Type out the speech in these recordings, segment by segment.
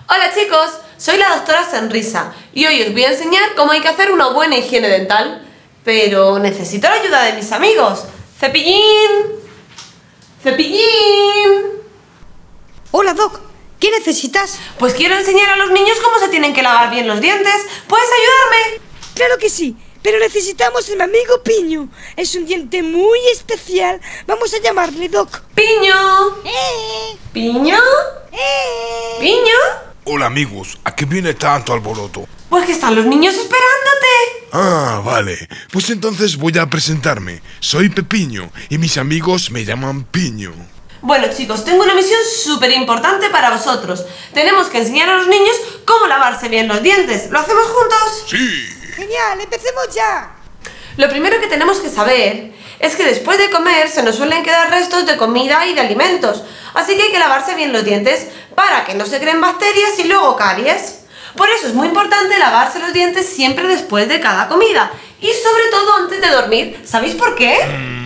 Hola chicos, soy la doctora Sonrisa y hoy os voy a enseñar cómo hay que hacer una buena higiene dental. Pero necesito la ayuda de mis amigos. ¡Cepillín! ¡Cepillín! Hola Doc, ¿qué necesitas? Pues quiero enseñar a los niños cómo se tienen que lavar bien los dientes. ¿Puedes ayudarme? Claro que sí, pero necesitamos a mi amigo Piño. Es un diente muy especial. Vamos a llamarle Doc. ¡Piño! ¿Piño? ¿Piño? Hola amigos, ¿a qué viene tanto alboroto? Pues que están los niños esperándote. Ah, vale. Pues entonces voy a presentarme. Soy Pepiño y mis amigos me llaman Piño. Bueno chicos, tengo una misión súper importante para vosotros. Tenemos que enseñar a los niños cómo lavarse bien los dientes. ¿Lo hacemos juntos? ¡Sí! Genial, empecemos ya. Lo primero que tenemos que saber es que después de comer se nos suelen quedar restos de comida y de alimentos. Así que hay que lavarse bien los dientes para que no se creen bacterias y luego caries. Por eso es muy importante lavarse los dientes siempre después de cada comida. Y sobre todo antes de dormir. ¿Sabéis por qué?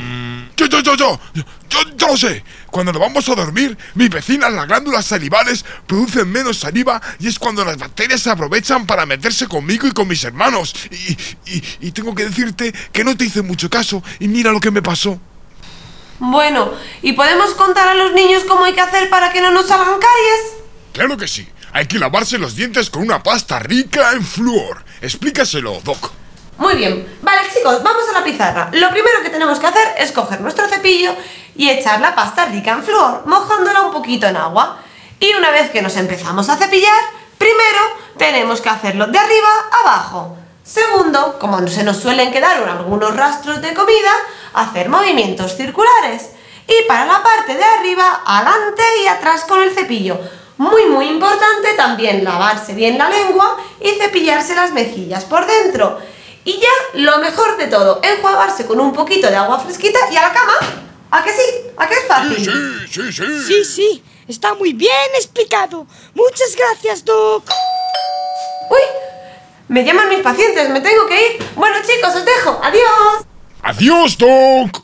Yo lo sé. Cuando nos vamos a dormir, mis vecinas, las glándulas salivales, producen menos saliva y es cuando las bacterias se aprovechan para meterse conmigo y con mis hermanos. Y tengo que decirte que no te hice mucho caso y mira lo que me pasó. Bueno, ¿y podemos contar a los niños cómo hay que hacer para que no nos salgan caries? Claro que sí. Hay que lavarse los dientes con una pasta rica en flúor. Explícaselo, Doc. Muy bien, vale chicos, vamos a la pizarra. Lo primero que tenemos que hacer es coger nuestro cepillo y echar la pasta rica en flúor, mojándola un poquito en agua. Y una vez que nos empezamos a cepillar, primero tenemos que hacerlo de arriba a abajo. Segundo, como se nos suelen quedar algunos rastros de comida, hacer movimientos circulares. Y para la parte de arriba, adelante y atrás con el cepillo. Muy importante también lavarse bien la lengua y cepillarse las mejillas por dentro. Y ya lo mejor de todo, enjuagarse con un poquito de agua fresquita y a la cama. ¿A que sí? ¿A que es fácil? Sí, está muy bien explicado. Muchas gracias, Doc. Uy, me llaman mis pacientes, me tengo que ir. Bueno chicos, os dejo, adiós. ¡Adiós, Doc!